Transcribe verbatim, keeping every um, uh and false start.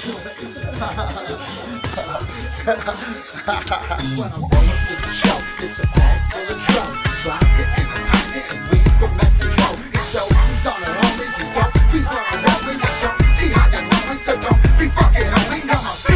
When I'm rolling through the show, it's a bag full of drum. Vodka and I'm getting weed from Mexico. So he's on the homies, he don't. He's on the rolling, you don't see how you're rolling, so don't be fucking on me. I'm a